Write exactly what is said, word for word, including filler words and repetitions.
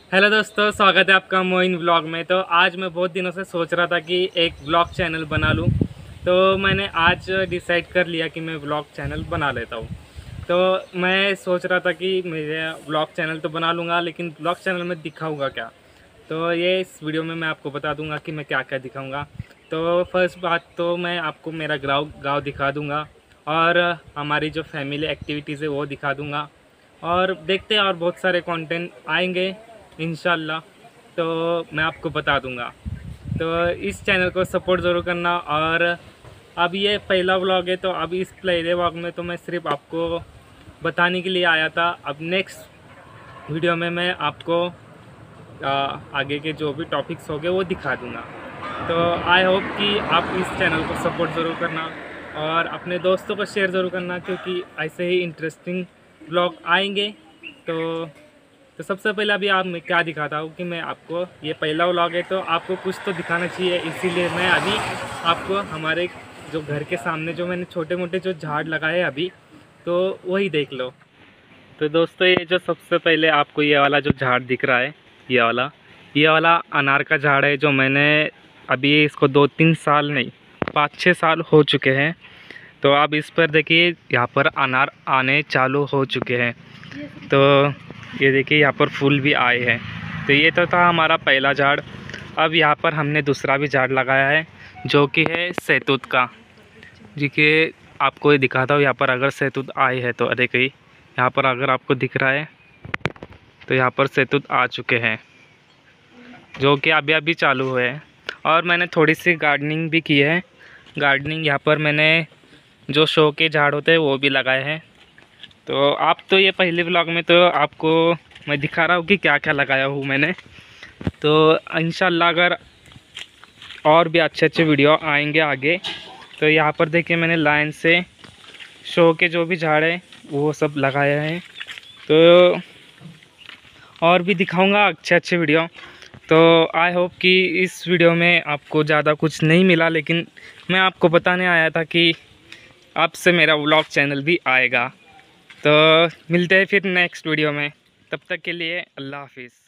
Hello दोस्तों, स्वागत है आपका मोइन व्लॉग में। तो आज मैं बहुत दिनों से सोच रहा था कि एक व्लॉग चैनल बना लूं, तो मैंने आज डिसाइड कर लिया कि मैं व्लॉग चैनल बना लेता हूं। तो मैं सोच रहा था कि मेरे व्लॉग चैनल तो बना लूँगा, लेकिन व्लॉग चैनल में दिखाऊंगा क्या। तो ये इस वीडियो में मैं आपको बता दूंगा कि मैं क्या क्या दिखाऊंगा। तो फर्स्ट बात तो मैं आपको मेरा गाँव गाँव दिखा दूंगा, और हमारी जो फैमिली एक्टिविटीज़ है वो दिखा दूंगा, और देखते हैं और बहुत सारे कंटेंट आएंगे इंशाल्लाह, तो मैं आपको बता दूंगा। तो इस चैनल को सपोर्ट ज़रूर करना। और अब ये पहला व्लॉग है, तो अब इस पहले व्लॉग में तो मैं सिर्फ आपको बताने के लिए आया था। अब नेक्स्ट वीडियो में मैं आपको आ, आगे के जो भी टॉपिक्स होंगे वो दिखा दूंगा। तो आई होप कि आप इस चैनल को सपोर्ट ज़रूर करना और अपने दोस्तों को शेयर ज़रूर करना, क्योंकि ऐसे ही इंटरेस्टिंग व्लॉग आएंगे। तो तो सबसे पहले अभी आप मैं क्या दिखाता हूँ कि मैं आपको, ये पहला व्लॉग है तो आपको कुछ तो दिखाना चाहिए, इसीलिए मैं अभी आपको हमारे जो घर के सामने जो मैंने छोटे मोटे जो झाड़ लगाए अभी, तो वही देख लो। तो दोस्तों, ये जो सबसे पहले आपको ये वाला जो झाड़ दिख रहा है, ये वाला ये वाला अनार का झाड़ है, जो मैंने अभी इसको दो तीन साल नहीं पाँच छः साल हो चुके हैं। तो अब इस पर देखिए यहाँ पर अनार आने चालू हो चुके हैं। तो ये देखिए यहाँ पर फूल भी आए हैं। तो ये तो था हमारा पहला झाड़। अब यहाँ पर हमने दूसरा भी झाड़ लगाया है, जो कि है सैतूत का, जी कि आपको ये दिखाता हूँ। यहाँ पर अगर सैतूत आए हैं तो देखिए यहाँ पर अगर आपको दिख रहा है, तो यहाँ पर सैतूत आ चुके हैं, जो कि अभी अभी चालू हुए हैं। और मैंने थोड़ी सी गार्डनिंग भी की है। गार्डनिंग यहाँ पर मैंने जो शो के झाड़ होते हैं वो भी लगाए हैं। तो आप तो ये पहले व्लॉग में तो आपको मैं दिखा रहा हूँ कि क्या क्या लगाया हूँ मैंने। तो इंशाल्लाह अगर और भी अच्छे अच्छे वीडियो आएंगे आगे, तो यहाँ पर देखिए मैंने लाइन से शो के जो भी झाड़ है वो सब लगाए हैं। तो और भी दिखाऊंगा अच्छे अच्छे वीडियो। तो आई होप कि इस वीडियो में आपको ज़्यादा कुछ नहीं मिला, लेकिन मैं आपको बताने आया था कि अब से मेरा व्लॉग चैनल भी आएगा। तो मिलते हैं फिर नेक्स्ट वीडियो में, तब तक के लिए अल्लाह हाफिज़।